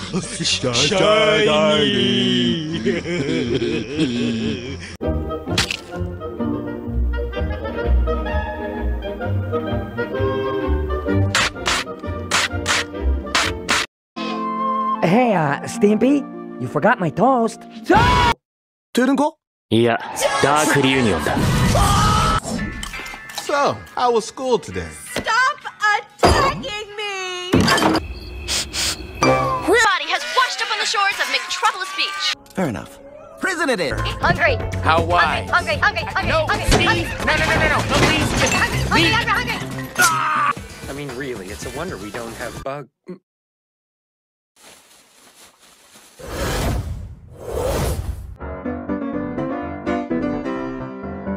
Shiny! Hey, Stimpy, you forgot my toast. 停電か？ いや、ダークリユニオンだ。 So, how was school today? Stop attacking me! Everybody has washed up on the shores of Metropolis Beach. Fair enough. Prison it is! Hungry. How wise? Hungry, hungry, hungry, No, hungry, Steve! hungry. No, please, just Hungry, leave. hungry, hungry. I mean, really, it's a wonder we don't have bug.